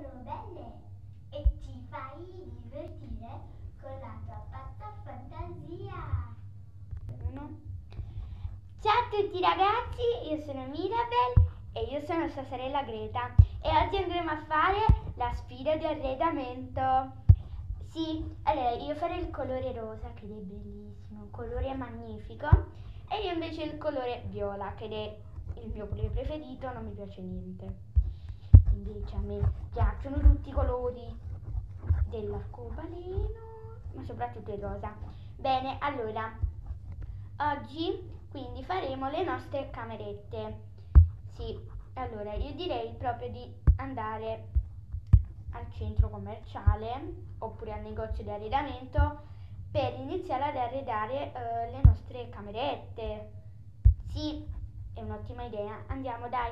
sono belle e ti fai divertire con la tua pazza fantasia. Ciao a tutti ragazzi, io sono Mirabel e io sono sua sorella Greta e oggi andremo a fare la sfida di arredamento. Sì, allora io farò il colore rosa che è bellissimo, un colore magnifico, e io invece il colore viola che è il mio colore preferito, non mi piace niente. Invece a me piacciono tutti i colori dell'arcobaleno, ma soprattutto il rosa. Bene, allora, oggi quindi faremo le nostre camerette. Sì, allora io direi proprio di andare al centro commerciale oppure al negozio di arredamento per iniziare ad arredare le nostre camerette. Sì, è un'ottima idea, andiamo dai.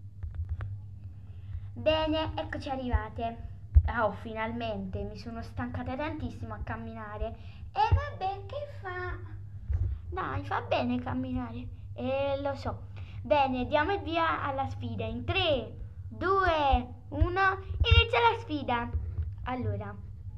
Bene, eccoci arrivate. Oh, finalmente, mi sono stancata tantissimo a camminare. E vabbè, che fa? Dai, fa bene camminare. Lo so. Bene, diamo il via alla sfida. In 3, 2, 1, inizia la sfida. Allora,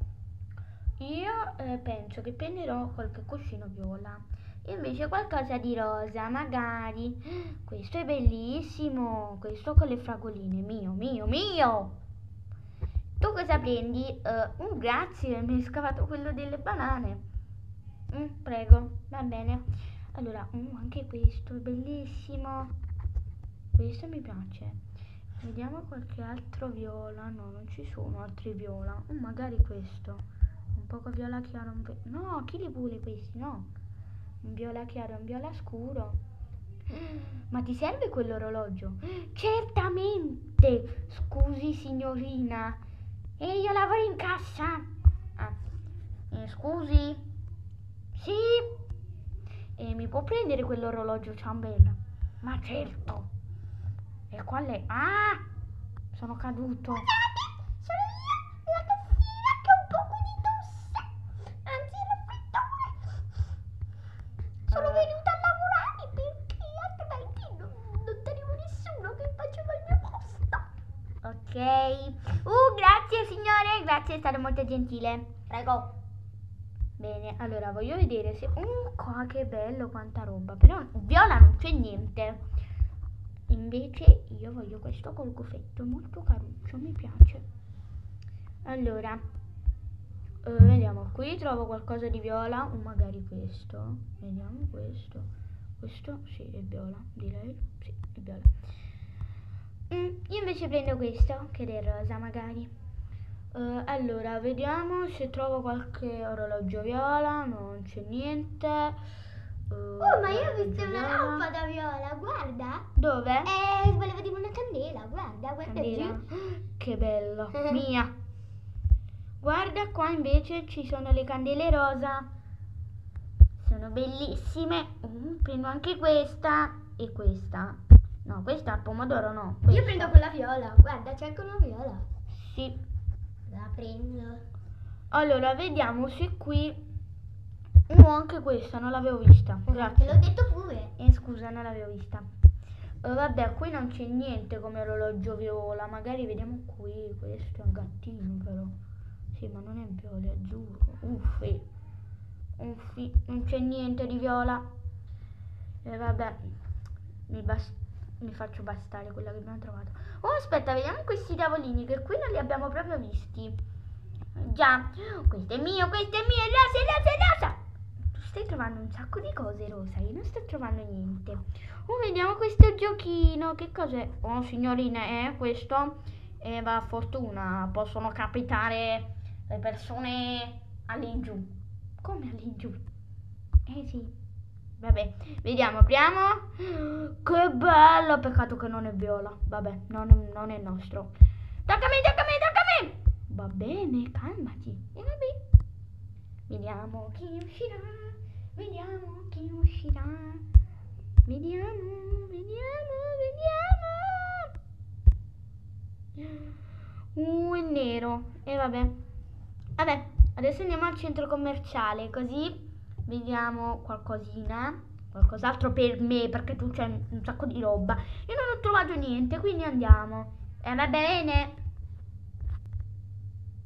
io penso che prenderò qualche cuscino viola. Invece qualcosa di rosa, magari. Questo è bellissimo. Questo con le fragoline. Mio, mio, mio. Tu cosa prendi? Grazie, mi hai scavato quello delle banane. Prego, va bene. Allora, anche questo è bellissimo. Questo mi piace. Vediamo qualche altro viola. No, non ci sono altri viola. Magari questo. Un poco viola chiaro. No, chi li vuole questi? No. Un viola chiaro e un viola scuro. Ma ti serve quell'orologio? Certamente. Scusi, signorina. E io lavoro in cassa. Scusi? Sì? E mi può prendere quell'orologio ciambella? Ma certo. E qual è? Ah! Sono caduto. Sono io, la cassiera che ho un poco di tosse, anzi il raffreddore. Sono venuta a lavorare perché altrimenti non tenevo nessuno che faceva il mio posto. Ok. Grazie signore, grazie, è stato molto gentile. Prego. Bene, allora voglio vedere se... qua che bello, quanta roba. Però viola non c'è niente. Invece io voglio questo col goffetto, molto caruccio, mi piace. Allora, vediamo, qui trovo qualcosa di viola, o magari questo. Vediamo questo. Questo sì, è viola, direi. Sì, è viola. Io invece prendo questo, che è rosa magari. Allora, vediamo se trovo qualche orologio viola, non c'è niente. Ma io ho visto una lampada viola, guarda. Dove? Volevo dire una candela, guarda Candela. giù. Che bello, mia. Guarda qua invece ci sono le candele rosa. Sono bellissime. Prendo anche questa e questa. No, questa al pomodoro no. Io questa. prendo quella viola, guarda c'è anche una viola. Sì. La prendo. Allora, vediamo se qui... anche questa, non l'avevo vista. Grazie. Te l'ho detto pure. Scusa, non l'avevo vista. Vabbè, qui non c'è niente come orologio viola. Magari vediamo qui. Questo è un gattino però. Sì, ma non è viola, è azzurro. Uffi, non c'è niente di viola. Vabbè, mi faccio bastare quella che abbiamo trovato. Aspetta, vediamo questi tavolini che qui non li abbiamo proprio visti. Già, questo è mio, rosa. Tu stai trovando un sacco di cose, Rosa, io non sto trovando niente. Vediamo questo giochino, che cos'è? Oh, signorina, questo va a fortuna, possono capitare le persone all'ingiù. Come all'ingiù? Sì. Vabbè, vediamo, apriamo. Che bello, peccato che non è viola. Vabbè, non è nostro. Toccami. Va bene, calmati. E vabbè. Vediamo chi uscirà. Vediamo. È nero. E vabbè. Vabbè, adesso andiamo al centro commerciale, così vediamo qualcos'altro per me, perché tu c'hai un sacco di roba. Io non ho trovato niente, quindi andiamo. Va bene.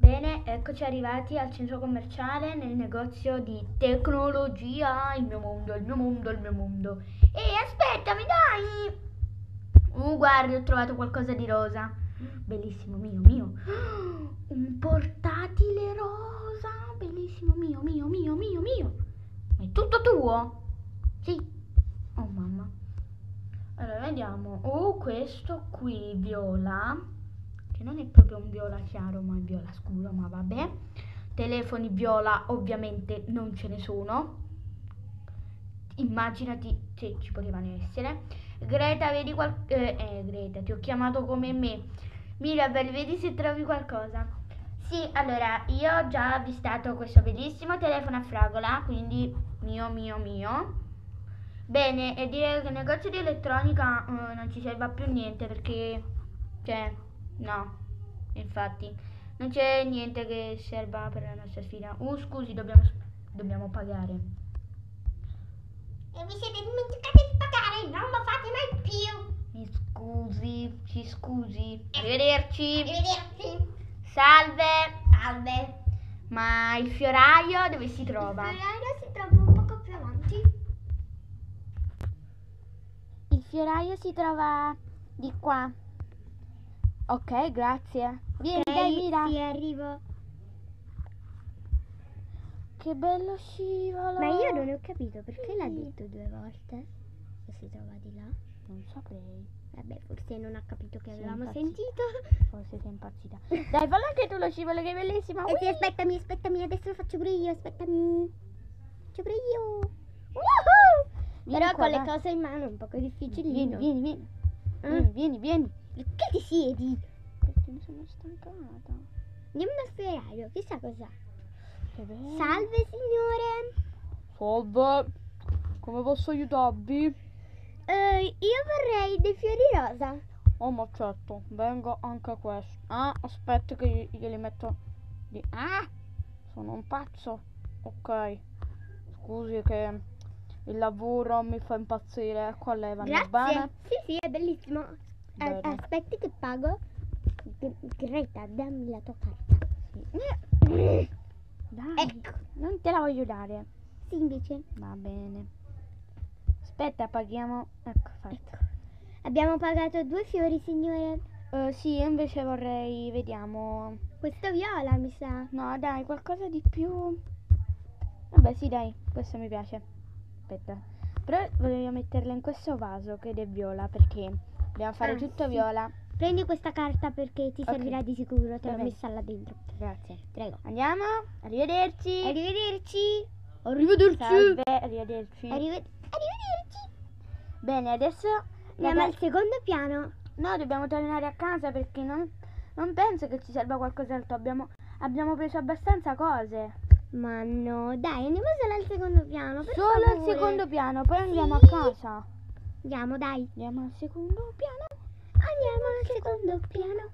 Bene, eccoci arrivati al centro commerciale nel negozio di tecnologia. Il mio mondo, il mio mondo, il mio mondo. Ehi, aspettami, dai! Guarda, ho trovato qualcosa di rosa. Bellissimo, mio. Un portatile rosa. Bellissimo, mio. Ma è tutto tuo? Sì. Oh, mamma. Allora, vediamo. Questo qui, viola. Che non è proprio un viola chiaro, ma è viola scuro, ma vabbè. Telefoni viola ovviamente non ce ne sono. Immaginati se ci potevano essere. Greta, vedi Greta, ti ho chiamato come me. Mirabel, vedi se trovi qualcosa. Sì, allora, io ho già avvistato questo bellissimo telefono a fragola, quindi mio. Bene, e direi che il negozio di elettronica non ci serve a più niente perché, cioè, no, infatti, non c'è niente che serva per la nostra sfida. Scusi, dobbiamo pagare. E vi siete dimenticati di pagare, non lo fate mai più. Ci scusi. Arrivederci. Arrivederci. Salve. Ma il fioraio dove si trova? Il fioraio si trova un poco più avanti. Il fioraio si trova di qua. Ok, grazie. Vieni, dai, Mira. Sì, arrivo. Che bello scivolo. Ma io non ho capito perché l'ha detto 2 volte che si trova di là. Non saprei. Vabbè, forse non ha capito che Sei avevamo impazzita. sentito. Forse sei impazzita. Dai, fallo anche tu lo scivolo che è bellissimo. Sì, aspettami, adesso lo faccio pure io, aspettami. Faccio pure io. Vieni Però qua, con le dai. cose in mano è un poco difficilino. Vieni. Perché ti siedi? Perché mi sono stancata. Andiamo dal fioraio, chissà cos'ha. Che bello. Salve signore. Salve. Come posso aiutarvi? Io vorrei dei fiori rosa. Oh, ma certo, vengo anche questo. Aspetta che glieli metto di... sono un pazzo. Ok. Scusi che il lavoro mi fa impazzire. Qua lei vanno Grazie. bene? Sì, è bellissimo. Bene. Aspetti che pago. Greta, dammi la tua carta. Dai, Ecco. non te la voglio dare. Sì, invece. Va bene. Aspetta, paghiamo. Ecco, fatto. Abbiamo pagato 2 fiori, signore. Sì, io invece vorrei, vediamo. Questo viola, mi sa. No, dai, qualcosa di più. Vabbè, sì, dai, questo mi piace. Aspetta. Però volevo metterla in questo vaso che è viola perché dobbiamo fare tutto sì. viola. Prendi questa carta perché ti Ok. servirà di sicuro. Te Va l'ho bene. messa là dentro. Grazie. Prego. Andiamo. Arrivederci. Arrivederci. Salve, arrivederci. Arrivederci. Bene, adesso Andiamo al secondo piano. no, dobbiamo tornare a casa perché non penso che ci serva qualcos'altro. Abbiamo preso abbastanza cose. Ma no, dai, andiamo solo al secondo piano. Per Solo al favore. secondo piano, poi andiamo a Sì. casa. Andiamo, dai. Andiamo al secondo piano. Andiamo al secondo piano.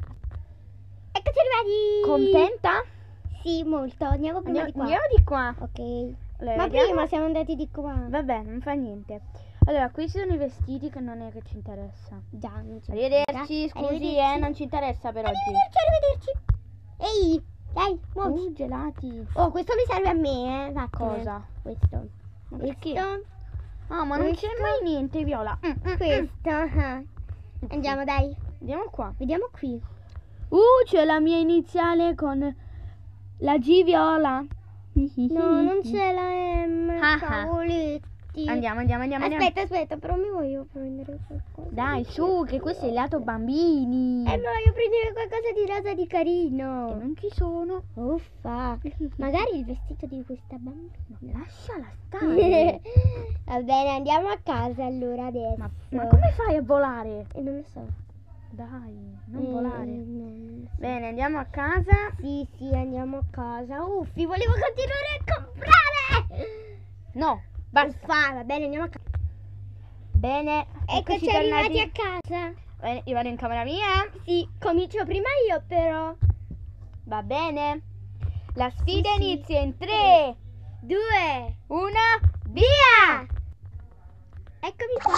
Eccoci arrivati. Contenta? Sì, molto. Andiamo prima di qua. Andiamo di qua. Ok. Allora, Ma vediamo- prima siamo andati di qua. Vabbè, non fa niente. Allora, qui ci sono i vestiti che non è che ci interessa. Già, non ci Arrivederci, interessa. scusi, Arrivederci. non ci interessa per oggi. Arrivederci. Ehi, dai, muoviti. Gelati. Oh, questo mi serve a me, vattene. Cosa? Questo. Ma perché? Questo. Ah, ma non c'è Questo. mai niente, Viola. Questo. Andiamo, dai. Andiamo qua. Vediamo qui. C'è la mia iniziale con la G Viola. No, non c'è la M. Ah, ah. Cavoletti. Andiamo. Aspetta, però mi voglio prendere qualcosa. Dai, su, che questo è il lato bambini. Mi voglio prendere qualcosa di rosa di Che carino. non ci sono. Uffa. Magari il vestito di questa bambina. Lasciala stare. Va bene, andiamo a casa allora adesso. Ma come fai a volare? Non lo so. Dai, non volare. Non so. Bene, andiamo a casa. Sì, andiamo a casa. Uffi, volevo continuare a comprare. No, basta. Uffa, va bene, andiamo a casa. Bene, Eccoci arrivati a casa. Bene, io vado in camera mia. Sì, comincio prima io però. Va bene. La sfida Sì. inizia in 3, 2, 1, via! eccomi qua.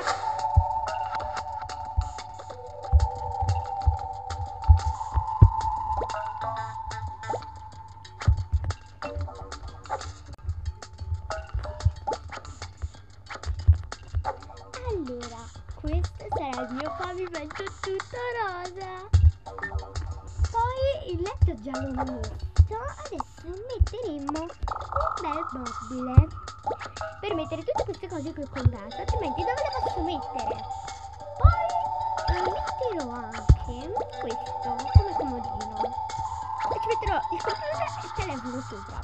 il mio pavimento è tutto rosa. Poi il letto già l'ho messo, adesso metteremo un bel mobile per mettere tutte queste cose che ho comprato, altrimenti dove le posso mettere? Poi metterò anche questo come comodino e ci metterò il computer e il telefono sopra.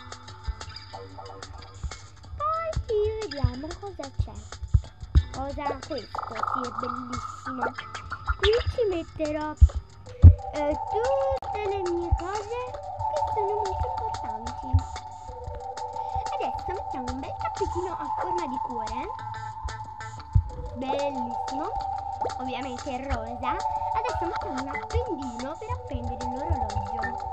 Poi vediamo cosa c'è. Questo, sì, è bellissimo. Qui ci metterò tutte le mie cose che sono molto importanti. Adesso mettiamo un bel tappetino a forma di cuore, bellissimo, ovviamente rosa. Adesso mettiamo un appendino per appendere l'orologio.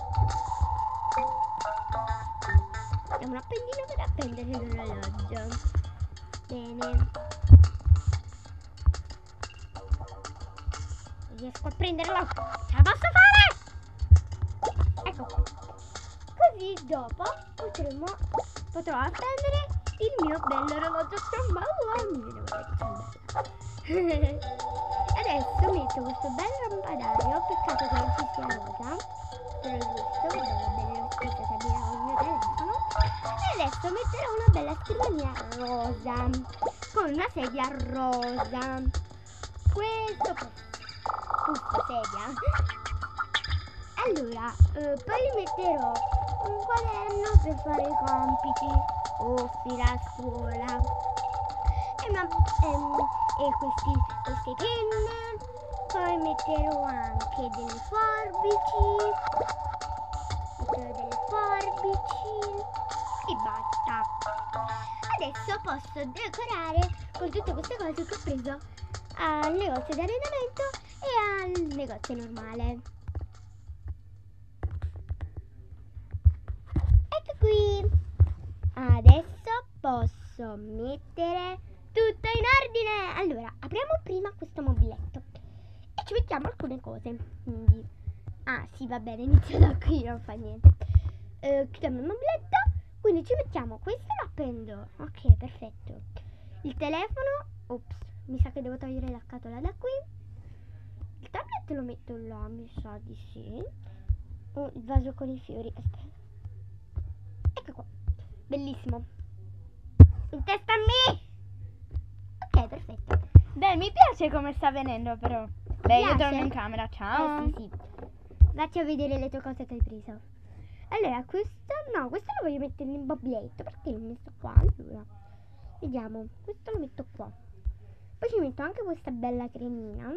Mettiamo un appendino per appendere l'orologio. Bene, riesco a prenderlo, ce la posso fare? Ecco qua. Così dopo potrò appendere il mio bello orologio adesso metto questo bel lampadario, peccato che non ci sia rosa, però giusto, bello scritto che abbiamo il mio telefono. E adesso metterò una bella scrivania rosa con una sedia rosa, questo tutta sedia. Allora, poi metterò un quaderno per fare i compiti o a scuola e queste penne. Poi metterò anche delle forbici, e basta. Adesso posso decorare con tutte queste cose che ho preso al negozio di arredamento e al negozio normale. Ecco qui. Adesso posso mettere tutto in ordine. Allora, apriamo prima questo mobiletto e ci mettiamo alcune cose. Quindi, sì, va bene, inizio da qui, non fa niente. Chiudiamo il mobiletto, quindi ci mettiamo questo, lo appendo. Ok, perfetto. Il telefono, ops, mi sa che devo togliere la scatola da qui. Il tablet lo metto là, mi sa di sì. Il vaso con i fiori, aspetta. Ecco qua, bellissimo. In testa a me. Ok, perfetto. Beh, mi piace come sta venendo però. Beh, io Piace? torno in camera, ciao. Sì. Vacci a vedere le tue cose che hai preso. Allora, questo lo voglio mettere nel mobiletto. Perché l'ho messo qua? Allora, vediamo. Questo lo metto qua. Poi ci metto anche questa bella cremina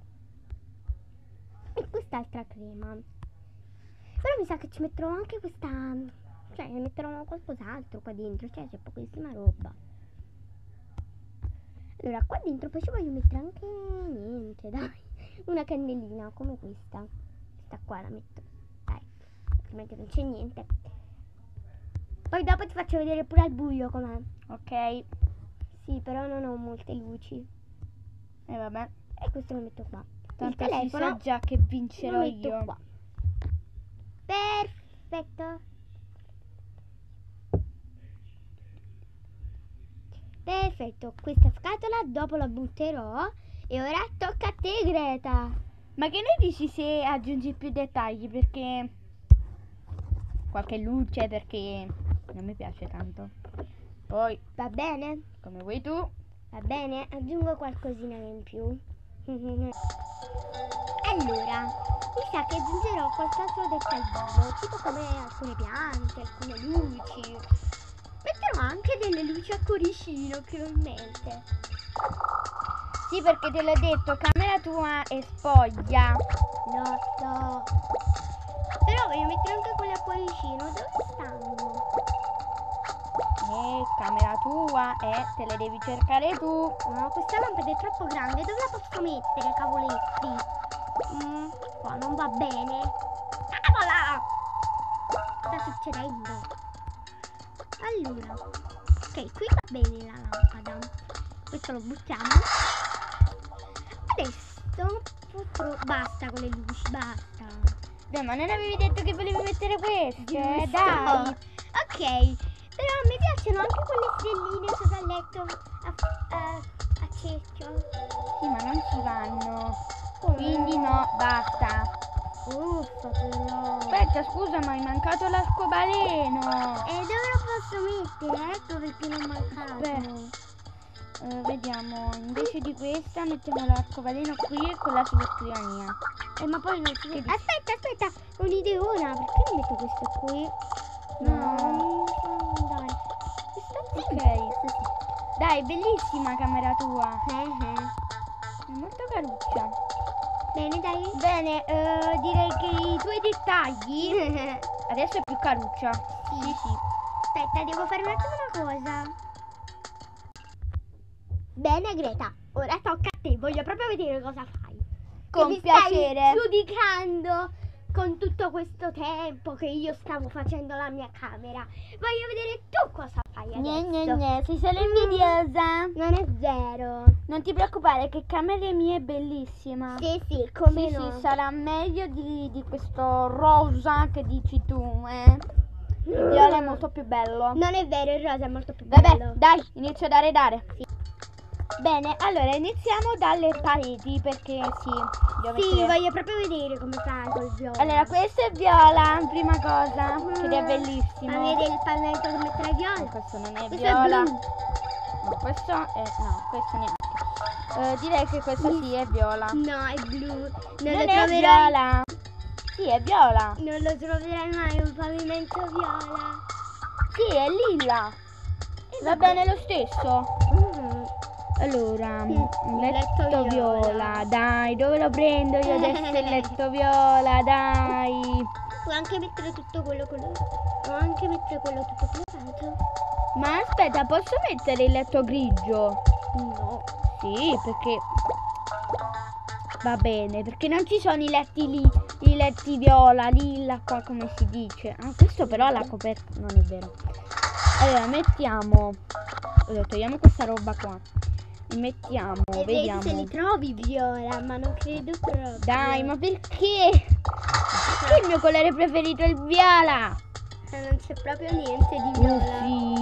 e quest'altra crema. Però mi sa che ci metterò anche questa, cioè ne metterò qualcos'altro qua dentro. Cioè c'è pochissima roba. Allora, qua dentro poi ci voglio mettere anche niente, dai. Una cannellina come questa. Questa qua la metto, dai, altrimenti non c'è niente. Poi dopo ti faccio vedere pure al buio com'è. Ok. Sì, però non ho molte luci. E vabbè. E questo lo metto qua. Tanto il si telefono sa già che vincerò lo metto io. qua. Perfetto. Perfetto, questa scatola dopo la butterò. E ora tocca a te, Greta. Ma che ne dici se aggiungi più dettagli? Perché qualche luce, perché non mi piace tanto. Poi, Va bene? come vuoi tu. Va bene, aggiungo qualcosina in più. Allora, mi sa che aggiungerò qualche altro dettaglino, tipo come alcune piante, alcune luci. Metterò anche delle luci a cuoricino che ho in mente. Sì, perché te l'ho detto, camera tua è spoglia. Lo so. Però voglio mettere anche quelle a cuoricino. Dove stanno? Camera tua, te le devi cercare tu. No, questa lampada è troppo grande. Dove la posso mettere, cavoletti? Qua non va bene. Cavola! Sta succedendo? Allora, ok, qui va bene la lampada. Questo lo buttiamo. Adesso basta con le luci, basta. Dai, ma non avevi detto che volevi mettere queste? Giusto. Dai. Ok, però mi piacciono anche quelle stelline sopra il letto cerchio. Sì, ma non ci vanno. Come? Quindi no, basta. Uffa però. Aspetta, scusa, ma hai mancato l'arcobaleno. E dove lo posso mettere? Ecco perché non mancato. Vediamo, invece di questa mettiamo l'arcobaleno qui e quella sulla scrivania. Ma poi non si Che vede. Aspetta, ho un'ideona. Perché non metto questo qui? No. Non so andare. Questo sì. Ok. Dai, bellissima camera tua. Eh. È molto caruccia. Bene, dai. Bene, direi che i tuoi dettagli adesso è più caruccia. Sì. Aspetta, devo fare un attimo una cosa. Bene, Greta, ora tocca a te. Voglio proprio vedere cosa fai. Con Che mi piacere. stai giudicando con tutto questo tempo che io stavo facendo la mia camera. Voglio vedere tu cosa fai adesso. Sei solo invidiosa. Non è vero. Non ti preoccupare che camera mia è bellissima. Sì, come Sì, no. sì, sarà meglio di questo rosa che dici tu, eh. Il viola è molto più bello. Non è vero, il rosa è molto più bello. Vabbè, dai, inizio a dare. Sì. Bene, allora iniziamo dalle pareti perché sì, devo Sì, mettere- voglio proprio vedere come fai col viola. Allora, questo è viola, prima cosa, che è bellissimo. Ma vedi il pannello che metterai No, viola? questo non è Questo viola. è blu. No, questo è no, questo neanche. Direi che questo sì è viola. No, è blu. Non Non lo è troverai. viola. Sì, è viola. Non lo troverai mai un pavimento viola. Sì, è lilla. Va bene lo stesso. Allora, il letto letto viola. viola. Dai, dove lo prendo io adesso il letto viola? Dai. Puoi anche mettere tutto quello colorato. Puoi anche mettere quello tutto colorato. Ma aspetta, posso mettere il letto grigio? No. Sì, perché va bene, perché non ci sono i letti lì, i letti viola, lilla qua come si dice. Ah, questo però la coperta non è vero. Allora, mettiamo, togliamo questa roba qua. Mettiamo, E vedi vediamo. se li trovi viola, ma non credo proprio. Dai, ma perché? Perché il mio colore preferito è il viola? Non c'è proprio niente di viola.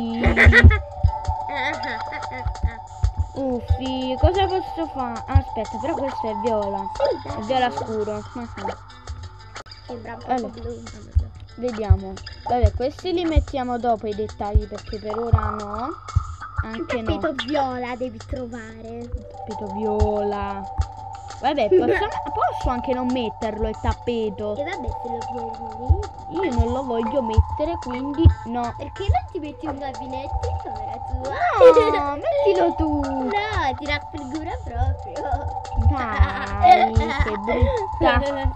Uffi, cosa posso fare? Aspetta, però questo è viola. Sì, dai. È viola scuro. Sembra un po' Allora. blu. Vediamo. Vabbè, questi li mettiamo dopo i dettagli perché per ora no. Il Anche no. tappeto viola devi trovare. Tappeto viola. Vabbè, posso anche non metterlo il tappeto. E vabbè, se lo vuoi lì. Io non lo voglio mettere, quindi no. Perché non ti metti un gabinetto in camera tua? No, mettilo tu. No, ti raffigura proprio. Dai, che brutta.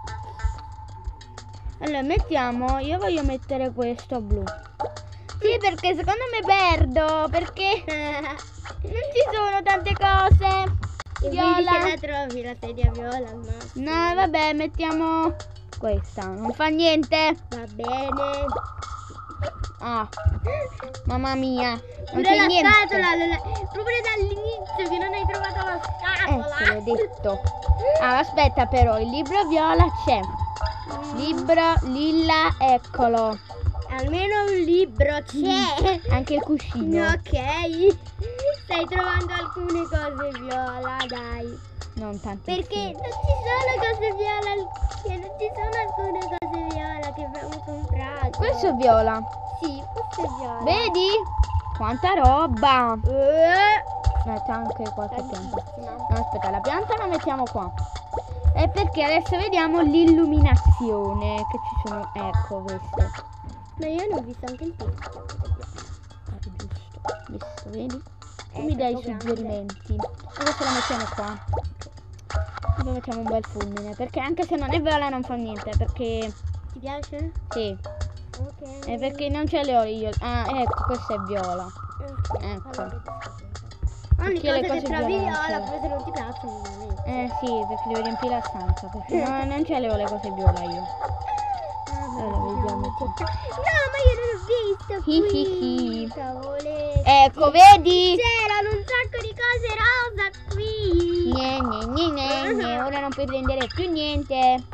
Allora, mettiamo, io voglio mettere questo blu. Sì, perché secondo me perdo, perché non ci sono tante cose. E vedi Viola. se la trovi la sedia viola al massimo. No, vabbè, mettiamo questa, non fa niente. Va bene. Ah, mamma mia, non Pure c'è la niente. scatola, proprio dall'inizio che non hai trovato la scatola. Te l'ho detto. Ah, aspetta però, il libro viola c'è. Libro lilla, eccolo. Almeno un libro c'è. Anche il cuscino. Ok. Stai trovando alcune cose viola, dai. Non tanto. Perché non ci sono cose viola, non ci sono alcune cose viola che abbiamo comprato. Questo è viola. Sì, questo è viola. Vedi? Quanta roba. Mette anche qualche pianta. Tantissima. No, aspetta, la pianta la mettiamo qua. È perché adesso vediamo l'illuminazione. Che ci sono. Ecco questo. Ma io non ho visto anche il testo. Giusto. Visto, vedi? Tu mi dai i troppo grande. suggerimenti. Adesso la mettiamo qua. E poi mettiamo un bel fulmine. Perché anche se non è viola non fa niente. Perché. Ti piace? Sì. Ok. È perché non ce le ho io. Ah, ecco, questa è viola. Ok, Ecco. allora. Ogni Perché le cosa che cose trovi viola non ce viola, le ho. poi se non ti piacciono non le Sì, perché devo riempire la stanza. Perché non ce le ho le cose viola io. Allora, vediamo. No, ma io non ho visto Hi, qui. hi, hi. Cavoletti. Ecco, vedi? C'erano un sacco di cose rosa qui. Ora non puoi prendere più niente.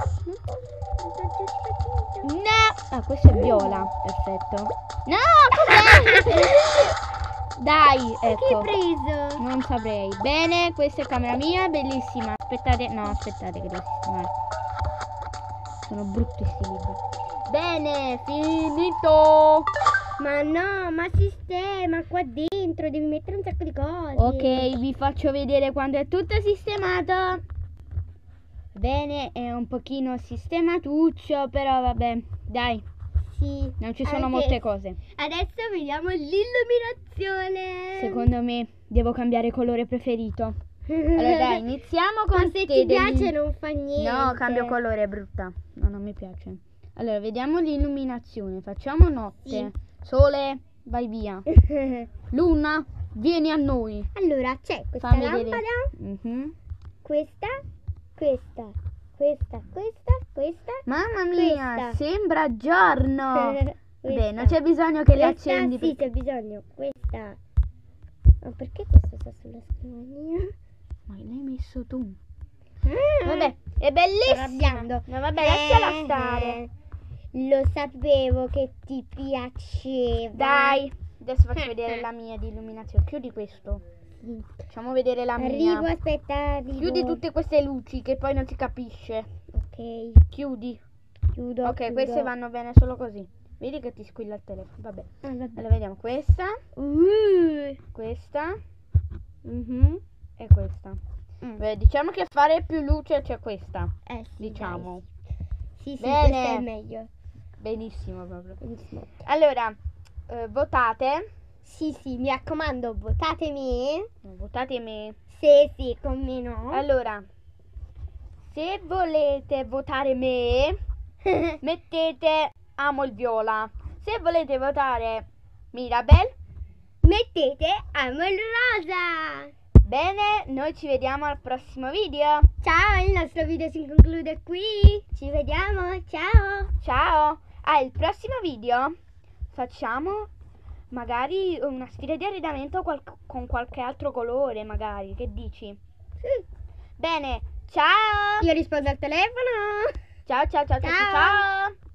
No! Ah, questo è viola. Perfetto. No, cos'è? Dai, Che hai ecco. preso? Non saprei. Bene, questa è camera mia, bellissima. Aspettate, no, aspettate che devo sistemare. Sono brutti sti libri. Bene, finito. Ma no, ma sistema qua dentro, devi mettere un sacco di cose. Ok, vi faccio vedere quando è tutto sistemato. Bene, è un pochino sistematuccio, però vabbè, dai, Sì. non ci sono Anche- molte cose. Adesso vediamo l'illuminazione. Secondo me devo cambiare colore preferito. Allora dai, iniziamo con Ma se te ti degli- piace non fa niente. No, cambio colore, è brutta. No, non mi piace. Allora, vediamo l'illuminazione. Facciamo notte. Sì. Sole, vai via. Luna, vieni a noi. Allora, c'è questa Fammi lampada, vedere. Mhm. questa. Mamma mia, Questa. sembra giorno. Vabbè, Questa. non c'è bisogno che le Questa, accendi. Sì, perché- c'è bisogno. Questa. Ma perché questo sta sulla scrivania? Ma l'hai messo tu. Ah, Vabbè, è sto bellissima. arrabbiando. No, vabbè, lasciala stare. Lo sapevo che ti piaceva. Dai, adesso faccio vedere la mia di illuminazione. Chiudi questo. Sì. Facciamo vedere la Arrivo, mia. aspetta, arrivo. Chiudi tutte queste luci che poi non si capisce. Ok, Chiudi. chiudo. Ok, chiudo. queste vanno bene solo così. Vedi che ti squilla il telefono. Vabbè. Ah, vabbè. Allora vediamo questa, questa e questa. Beh, diciamo che fare più luce c'è questa. Sì, Diciamo. dai. Sì, Bene. questa è meglio. Benissimo proprio. Benissimo. Allora, votate. Sì, mi raccomando, votatemi. Votate me. Sì, con me no. Allora, se volete votare me, mettete amo il viola. Se volete votare Mirabel, Mettete amo il rosa. bene, noi ci vediamo al prossimo video. Ciao, il nostro video si conclude qui. Ci vediamo, ciao. Ciao! Al prossimo video facciamo magari una sfida di arredamento con qualche altro colore, magari. Che dici? Bene, ciao! Io rispondo al telefono. Ciao ciao ciao ciao ciao! Ciao. Ciao.